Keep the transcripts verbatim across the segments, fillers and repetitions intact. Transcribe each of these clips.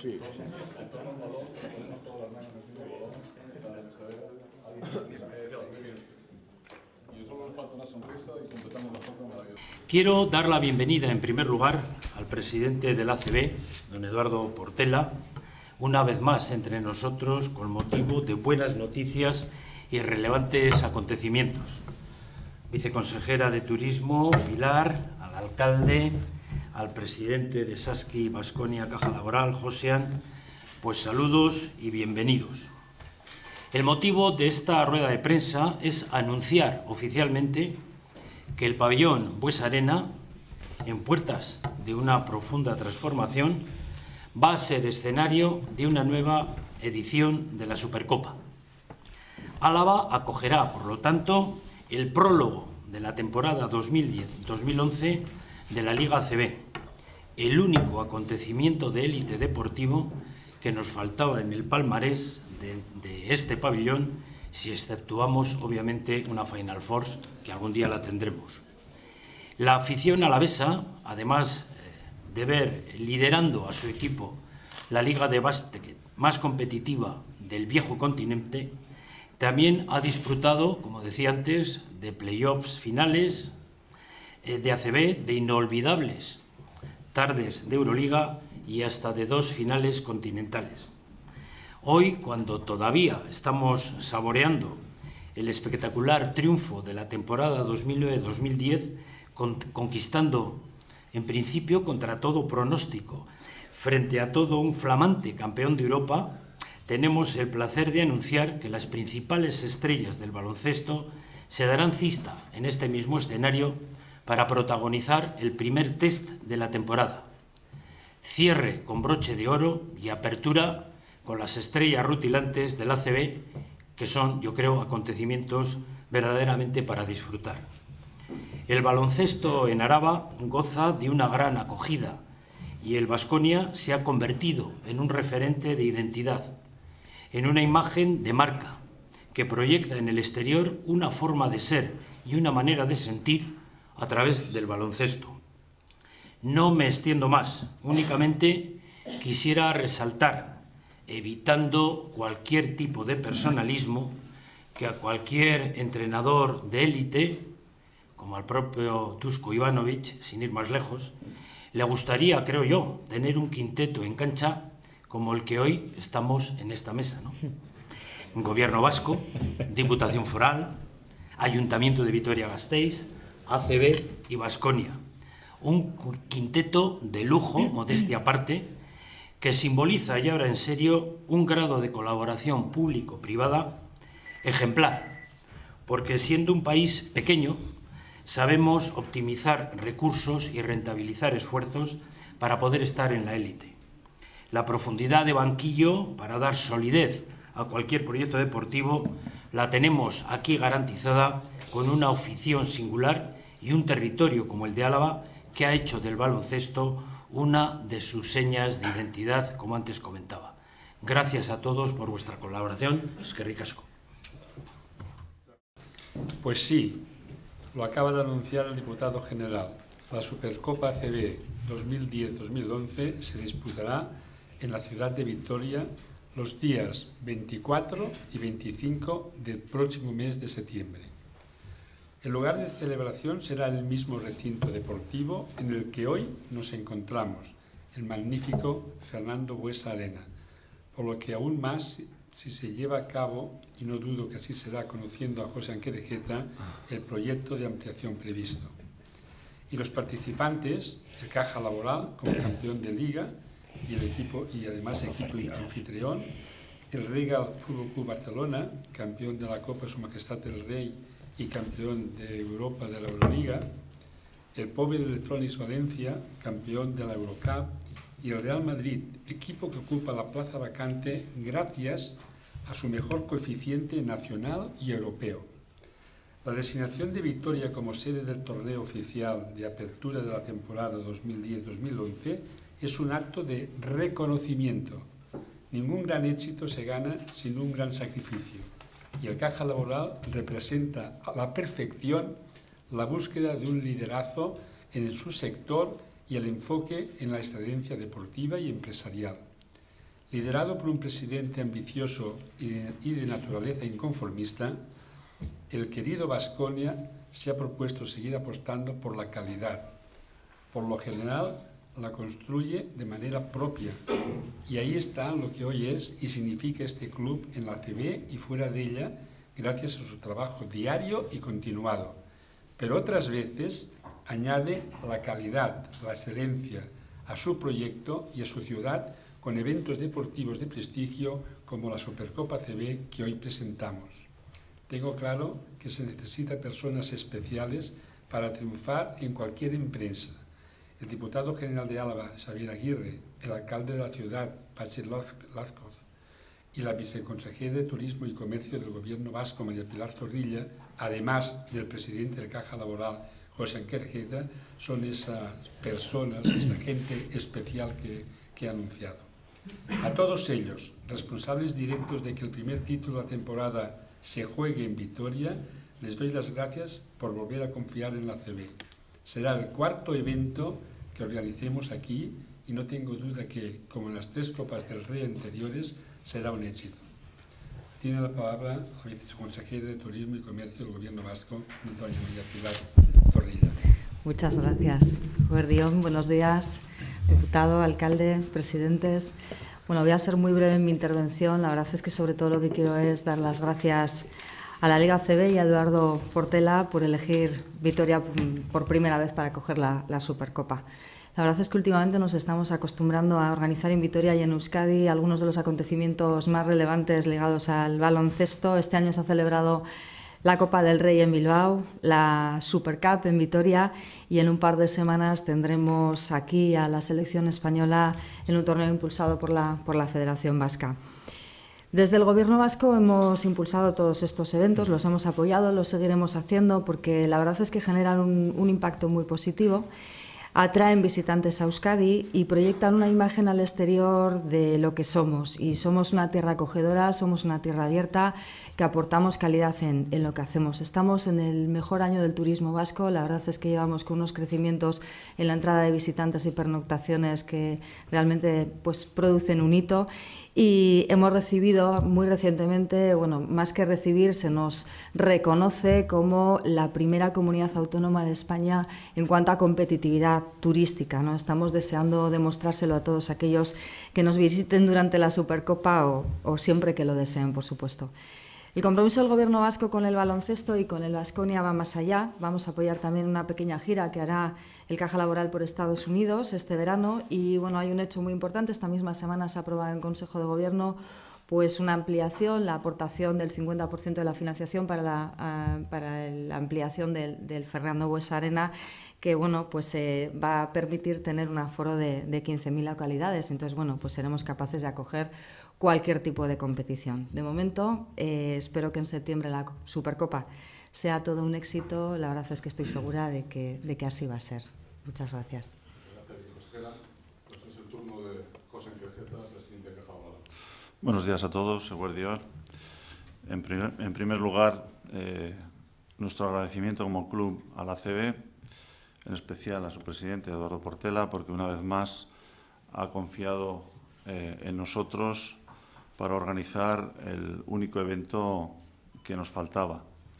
Sí. Quiero dar la bienvenida, en primer lugar, al presidente del A C B, don Eduardo Portela, una vez más entre nosotros con motivo de buenas noticias y relevantes acontecimientos. Viceconsejera de Turismo, Pilar, al alcalde, al presidente de Saski Baskonia Caja Laboral, Josean, pues saludos y bienvenidos. El motivo de esta rueda de prensa es anunciar oficialmente que el pabellón Buesa Arena, en puertas de una profunda transformación, va a ser escenario de una nueva edición de la Supercopa. Álava acogerá, por lo tanto, el prólogo de la temporada dos mil diez dos mil once de la Liga A C B, el único acontecimiento de élite deportivo que nos faltaba en el palmarés de, de este pabellón, si exceptuamos, obviamente, una Final Four, que algún día la tendremos. La afición alavesa, además de ver liderando a su equipo la liga de básquet más competitiva del viejo continente, también ha disfrutado, como decía antes, de playoffs finales, de A C B, de inolvidables tardes de Euroliga y hasta de dos finales continentales. Hoy, cuando todavía estamos saboreando el espectacular triunfo de la temporada dos mil nueve dos mil diez, con, conquistando en principio contra todo pronóstico, frente a todo un flamante campeón de Europa, tenemos el placer de anunciar que las principales estrellas del baloncesto se darán cita en este mismo escenario para protagonizar el primer test de la temporada. Cierre con broche de oro y apertura con las estrellas rutilantes del A C B, que son, yo creo, acontecimientos verdaderamente para disfrutar. El baloncesto en Araba goza de una gran acogida y el Baskonia se ha convertido en un referente de identidad, en una imagen de marca que proyecta en el exterior una forma de ser y una manera de sentir a través del baloncesto. No me extiendo más, únicamente quisiera resaltar, evitando cualquier tipo de personalismo, que a cualquier entrenador de élite, como al propio Dusko Ivanovic, sin ir más lejos, le gustaría, creo yo, tener un quinteto en cancha como el que hoy estamos en esta mesa, ¿no? Gobierno vasco, Diputación Foral, Ayuntamiento de Vitoria-Gasteiz, A C B y Baskonia. Un quinteto de lujo, modestia aparte, que simboliza, y ahora en serio, un grado de colaboración público-privada ejemplar, porque siendo un país pequeño, sabemos optimizar recursos y rentabilizar esfuerzos para poder estar en la élite. La profundidad de banquillo para dar solidez a cualquier proyecto deportivo la tenemos aquí garantizada con una afición singular y un territorio como el de Álava que ha hecho del baloncesto una de sus señas de identidad, como antes comentaba. Gracias a todos por vuestra colaboración. Eskerrik asko. Pues sí, lo acaba de anunciar el diputado general. La Supercopa A C B dos mil diez dos mil once se disputará en la ciudad de Vitoria los días veinticuatro y veinticinco del próximo mes de septiembre. El lugar de celebración será el mismo recinto deportivo en el que hoy nos encontramos, el magnífico Fernando Buesa Arena, por lo que aún más si se lleva a cabo, y no dudo que así será conociendo a José Anquerejeta, el proyecto de ampliación previsto. Y los participantes, el Caja Laboral como campeón de Liga y, el equipo, y además equipo anfitrión, el Regal Fútbol Club Barcelona, campeón de la Copa Su Majestad el Rey y campeón de Europa de la Euroliga, el Power Electronics Valencia, campeón de la Eurocup, y el Real Madrid, equipo que ocupa la plaza vacante gracias a su mejor coeficiente nacional y europeo. La designación de Vitoria como sede del torneo oficial de apertura de la temporada dos mil diez dos mil once es un acto de reconocimiento. Ningún gran éxito se gana sin un gran sacrificio, y el Caja Laboral representa a la perfección la búsqueda de un liderazgo en su sector y el enfoque en la excelencia deportiva y empresarial. Liderado por un presidente ambicioso y de naturaleza inconformista, el querido Baskonia se ha propuesto seguir apostando por la calidad. Por lo general, la construye de manera propia, y ahí está lo que hoy es y significa este club en la A C B y fuera de ella, gracias a su trabajo diario y continuado. Pero otras veces añade la calidad, la excelencia a su proyecto y a su ciudad con eventos deportivos de prestigio como la Supercopa A C B que hoy presentamos. Tengo claro que se necesitan personas especiales para triunfar en cualquier empresa. El diputado general de Álava, Xavier Aguirre, el alcalde de la ciudad, Patxi Lazcoz, y la viceconsejera de Turismo y Comercio del Gobierno vasco, María Pilar Zorrilla, además del presidente de Caja Laboral, José Anquerjeta, son esas personas, esa gente especial que, que he anunciado. A todos ellos, responsables directos de que el primer título de la temporada se juegue en Vitoria, les doy las gracias por volver a confiar en la A C B. Será el cuarto evento que organicemos aquí y no tengo duda que, como en las tres Copas del Rey anteriores, será un éxito. Tiene la palabra la viceconsejera de Turismo y Comercio del Gobierno vasco, doña María Pilar Zorrilla. Muchas gracias, Guardión. Buenos días, diputado, alcalde, presidentes. Bueno, voy a ser muy breve en mi intervención. La verdad es que sobre todo lo que quiero es dar las gracias a la Liga A C B y a Eduardo Portela por elegir Vitoria por primera vez para coger la, la Supercopa. La verdad es que últimamente nos estamos acostumbrando a organizar en Vitoria y en Euskadi algunos de los acontecimientos más relevantes ligados al baloncesto. Este año se ha celebrado la Copa del Rey en Bilbao, la Supercup en Vitoria y en un par de semanas tendremos aquí a la selección española en un torneo impulsado por la, por la Federación Vasca. Desde el Gobierno vasco hemos impulsado todos estos eventos, los hemos apoyado, los seguiremos haciendo porque la verdad es que generan un, un impacto muy positivo, atraen visitantes a Euskadi y proyectan una imagen al exterior de lo que somos. Y somos una tierra acogedora, somos una tierra abierta, que aportamos calidad en, en lo que hacemos. Estamos en el mejor año del turismo vasco, la verdad es que llevamos con unos crecimientos en la entrada de visitantes y pernoctaciones que realmente pues, producen un hito. Y hemos recibido muy recientemente, bueno, más que recibir, se nos reconoce como la primera comunidad autónoma de España en cuanto a competitividad turística, ¿no? Estamos deseando demostrárselo a todos aquellos que nos visiten durante la Supercopa o, o siempre que lo deseen, por supuesto. El compromiso del Gobierno vasco con el baloncesto y con el Baskonia va más allá. Vamos a apoyar también una pequeña gira que hará el Caja Laboral por Estados Unidos este verano. Y bueno, hay un hecho muy importante. Esta misma semana se ha aprobado en Consejo de Gobierno pues una ampliación, la aportación del cincuenta por ciento de la financiación para la, uh, para la ampliación del, del Fernando Buesa Arena, que bueno, pues eh, va a permitir tener un aforo de, de quince mil localidades. Entonces, bueno, pues seremos capaces de acoger cualquier tipo de competición. De momento, eh, espero que en septiembre la Supercopa sea todo un éxito. La verdad es que estoy segura de que, de que así va a ser. Muchas gracias. Gracias, consejera. Pues es el turno de José Anquerjeta, presidente de Caja Laboral. Buenos días a todos, Eguerdión. En primer, en primer lugar, eh, nuestro agradecimiento como club a la A C B, en especial a su presidente, Eduardo Portela, porque una vez más ha confiado eh, en nosotros para organizar el único evento que nos faltaba.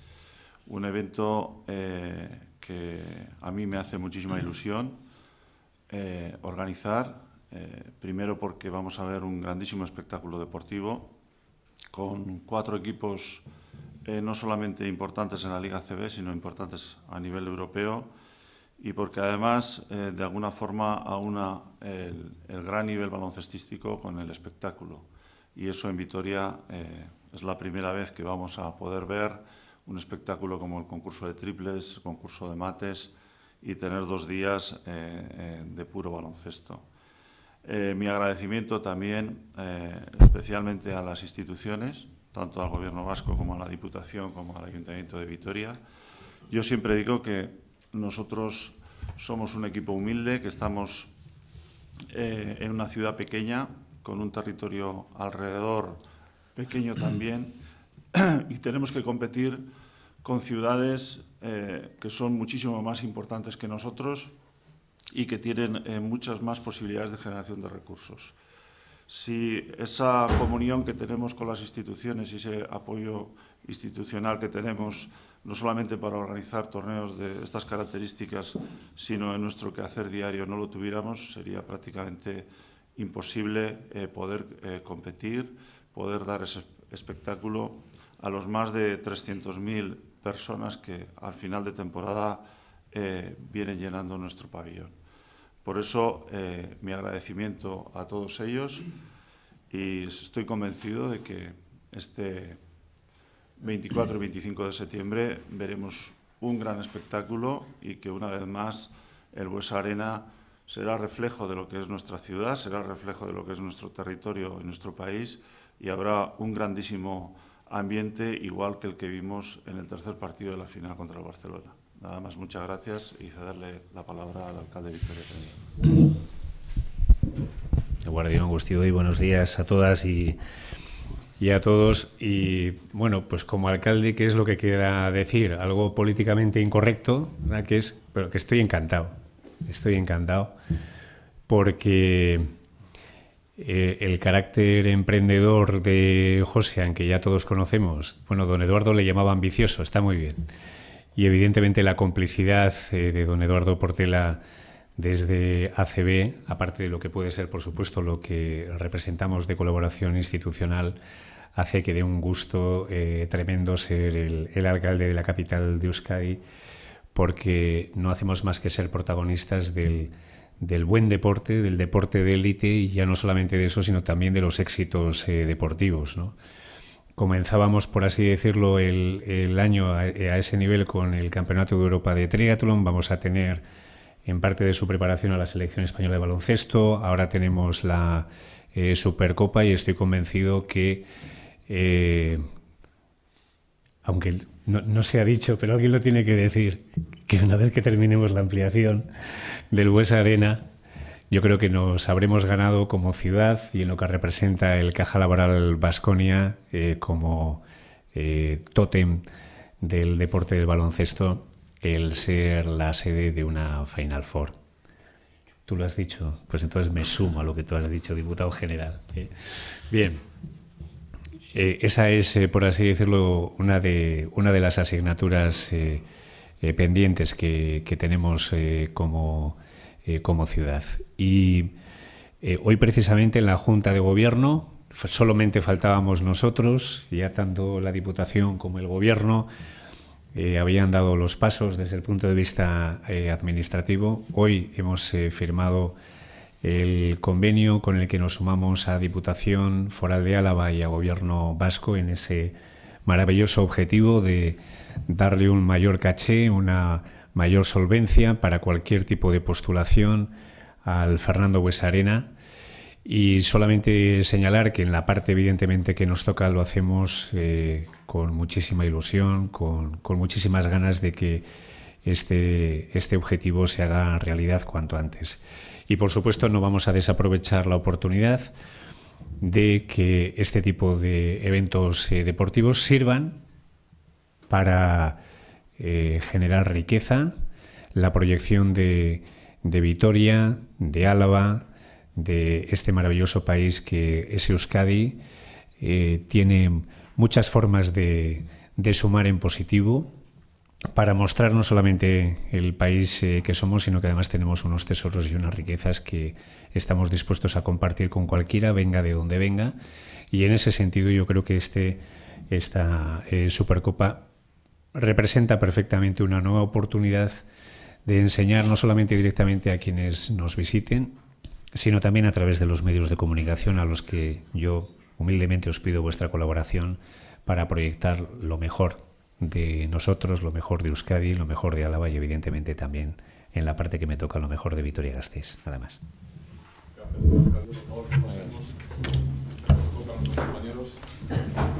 Un evento eh, que a mí me hace muchísima ilusión eh, organizar, eh, primero porque vamos a ver un grandísimo espectáculo deportivo con cuatro equipos eh, no solamente importantes en la Liga A C B, sino importantes a nivel europeo, y porque además eh, de alguna forma aúna el, el gran nivel baloncestístico con el espectáculo. Y eso en Vitoria eh, es la primera vez que vamos a poder ver un espectáculo como el concurso de triples, el concurso de mates y tener dos días eh, eh, de puro baloncesto. Eh, mi agradecimiento también eh, especialmente a las instituciones, tanto al Gobierno vasco como a la Diputación como al Ayuntamiento de Vitoria. Yo siempre digo que nosotros somos un equipo humilde, que estamos eh, en una ciudad pequeña, con un territorio alrededor pequeño también, y tenemos que competir con ciudades eh, que son muchísimo más importantes que nosotros y que tienen eh, muchas más posibilidades de generación de recursos. Si esa comunión que tenemos con las instituciones y ese apoyo institucional que tenemos, no solamente para organizar torneos de estas características, sino en nuestro quehacer diario, no lo tuviéramos, sería prácticamente imposible eh, poder eh, competir, poder dar ese espectáculo a los más de trescientas mil personas que al final de temporada eh, vienen llenando nuestro pabellón. Por eso, eh, mi agradecimiento a todos ellos y estoy convencido de que este veinticuatro y veinticinco de septiembre veremos un gran espectáculo y que una vez más el Buesa Arena será reflejo de lo que es nuestra ciudad, será reflejo de lo que es nuestro territorio y nuestro país y habrá un grandísimo ambiente igual que el que vimos en el tercer partido de la final contra el Barcelona. Nada más, muchas gracias y cederle la palabra al alcalde Victoria Peña. Guardián Gustio y buenos días a todas y, y a todos. Y bueno, pues como alcalde, ¿qué es lo que queda decir? Algo políticamente incorrecto, ¿verdad? Que es, pero que estoy encantado. Estoy encantado porque eh, el carácter emprendedor de Josean, que ya todos conocemos, bueno, don Eduardo le llamaba ambicioso, está muy bien. Y evidentemente la complicidad eh, de don Eduardo Portela desde A C B, aparte de lo que puede ser, por supuesto, lo que representamos de colaboración institucional, hace que dé un gusto eh, tremendo ser el, el alcalde de la capital de Euskadi, porque no hacemos más que ser protagonistas del, del buen deporte, del deporte de élite, y ya no solamente de eso, sino también de los éxitos eh, deportivos, ¿no? Comenzábamos, por así decirlo, el, el año a, a ese nivel con el Campeonato de Europa de Triatlón. Vamos a tener, en parte de su preparación, a la selección española de baloncesto. Ahora tenemos la eh, Supercopa y estoy convencido que, eh, aunque no, no se ha dicho, pero alguien lo tiene que decir, que una vez que terminemos la ampliación del Buesa Arena, yo creo que nos habremos ganado como ciudad y en lo que representa el Caja Laboral Baskonia eh, como eh, tótem del deporte del baloncesto, el ser la sede de una Final Four. ¿Tú lo has dicho? Pues entonces me sumo a lo que tú has dicho, diputado general. ¿eh? Bien, eh, esa es, eh, por así decirlo, una de, una de las asignaturas eh, eh, pendientes que, que tenemos eh, como... Eh, como ciudad. Y eh, hoy precisamente en la Junta de Gobierno solamente faltábamos nosotros, ya tanto la Diputación como el Gobierno eh, habían dado los pasos desde el punto de vista eh, administrativo. Hoy hemos eh, firmado el convenio con el que nos sumamos a Diputación Foral de Álava y a Gobierno vasco en ese maravilloso objetivo de darle un mayor caché, una mayor solvencia para cualquier tipo de postulación al Fernando Buesa Arena, y solamente señalar que en la parte evidentemente que nos toca lo hacemos eh, con muchísima ilusión, con, con muchísimas ganas de que este, este objetivo se haga realidad cuanto antes. Y por supuesto no vamos a desaprovechar la oportunidad de que este tipo de eventos eh, deportivos sirvan para Eh, generar riqueza, la proyección de, de Vitoria, de Álava, de este maravilloso país que es Euskadi. Eh, tiene muchas formas de, de sumar en positivo para mostrar no solamente el país eh, que somos, sino que además tenemos unos tesoros y unas riquezas que estamos dispuestos a compartir con cualquiera, venga de donde venga. Y en ese sentido yo creo que este, esta eh, Supercopa representa perfectamente una nueva oportunidad de enseñar no solamente directamente a quienes nos visiten, sino también a través de los medios de comunicación a los que yo humildemente os pido vuestra colaboración para proyectar lo mejor de nosotros, lo mejor de Euskadi, lo mejor de Álava y evidentemente también en la parte que me toca lo mejor de Vitoria-Gasteiz. Nada más. Gracias, alcalde. Por favor, pasemos a nuestros compañeros.